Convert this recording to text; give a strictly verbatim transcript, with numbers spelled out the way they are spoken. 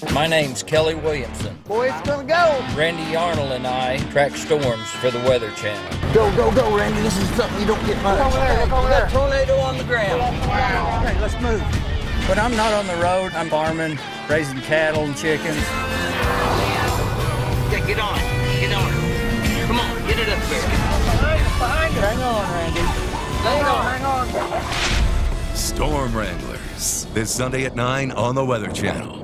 My name's Kelly Williamson. Boy, it's gonna go. Randy Arnold and I track storms for the Weather Channel. Go, go, go, Randy. This is something you don't get much. Look over there, look over there. Tornado on the ground. Wow. Okay, let's move. But I'm not on the road. I'm farming, raising cattle and chickens. Yeah, get on it. Get on it. Come on, get it up there. Behind you. Hang on, Randy. Hang on, hang on. Storm Wranglers, this Sunday at nine on the Weather Channel.